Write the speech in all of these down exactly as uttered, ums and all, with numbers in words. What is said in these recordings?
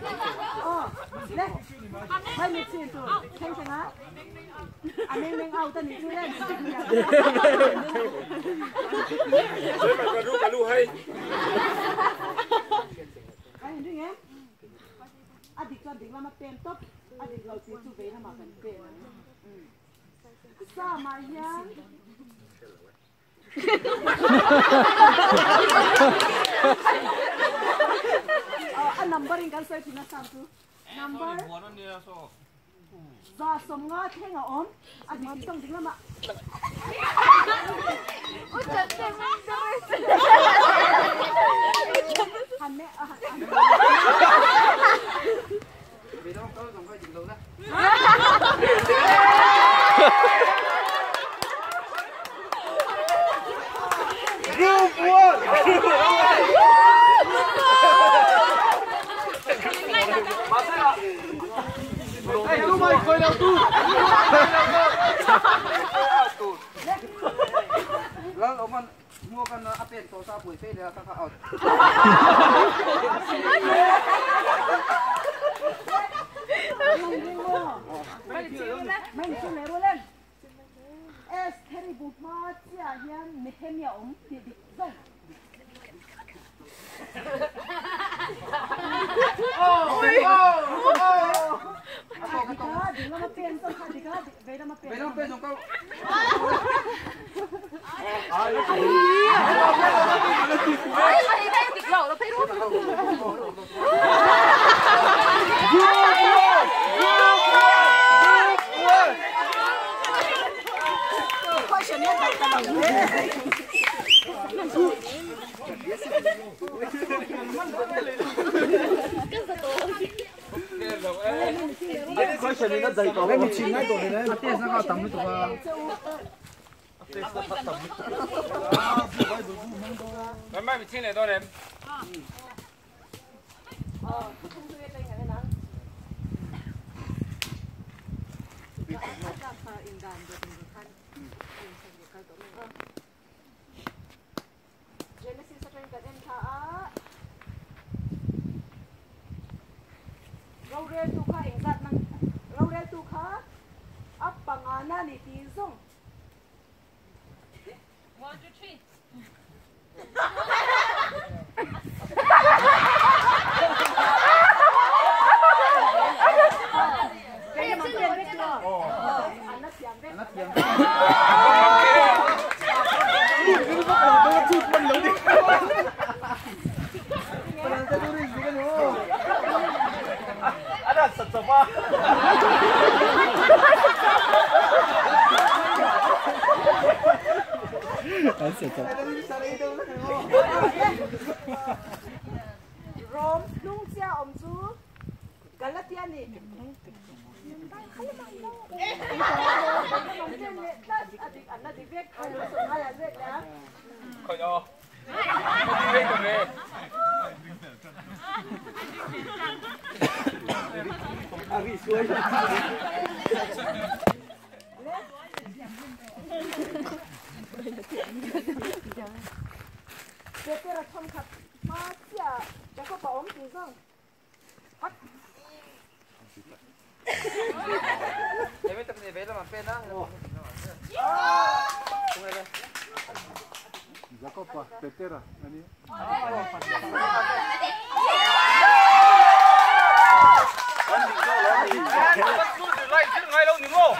Oh, đây. Mấy mình xin tụi, khen xem á. Anh em đang ao tên gì chứ đây. Rồi mà có đủ cả đủ hay. Anh nhìn đi nghe. Adik kan ding lama pen top, adik lau ti tu ve nama kan pen. Sama yan. An numbering kan sai tina sam tu. Number. Za som nga thenga om, adik tong ding lama. Ucap teman terus. Hane ah. Vì đó có còn phải chịu luôn đó. Group one. Hey, tú mày coi đâu tu. Lần ông anh mua con áp tiền tổ sao buổi phê để các họ. Mình chưa lấy luôn lên. Es terrible mà chia hiền ném nhau om thì bị rong. Oh, oh, oh. Apa kata? Dia nama pen tu kan dia, beda nama pen. Beda nama pen kau. Ai, ai, ai đây bị lẩu nó thấy luôn. Coi chuyện này tại sao vậy? Coi chuyện này nó đầy tổ. Em chỉ ngay tổ này đấy. Tiền nó cao tầm với tụi ba. Mấy mấy bị chín này tôi đến. Rau rê tu kha ingat nang rau rê tu kha apa ngana ni tizong. One, two, three. Kaya mampir betul. Oh, anak siang deh. Anak siang. Ada sesama. Rom nung sia om su Galatia ni. Adik anak dibek kalau semua yang dibek ya. Kau yo. Dibek tu ni. Abi suai. Kita rakam kat macam jaga pak om tisang. Em tập này về là làm pen đó. Jacopa, Petera, ani. Ngay lâu nhỉ ngô.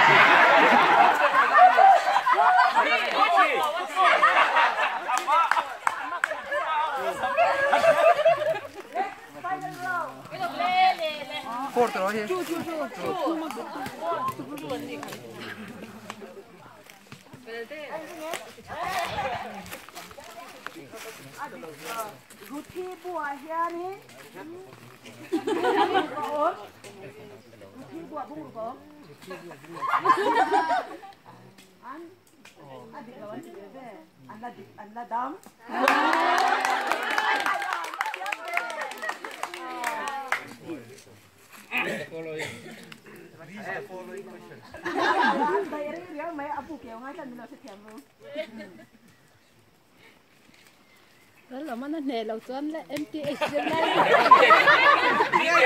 Fourth row here. Ruti buah ya ni. Ruti buah bung ko. An adik lawan bebe. Anda anda dam. Following question. Bayar dia mai apu kêu ngay kan bila setiap lu. Đó là nó nè lầu toán là em tê ích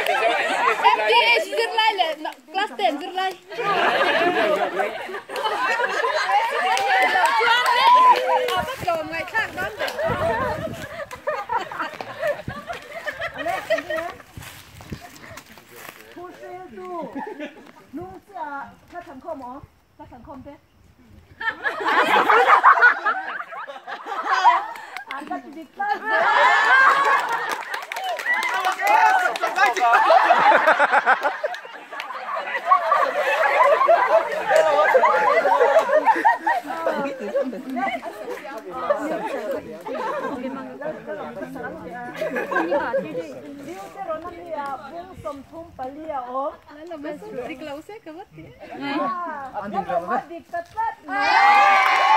nung sia ka thang khom o ka thang khom te an ka dik ta som thum palia o la ba dik lau se ka wat ke ah dik tat tat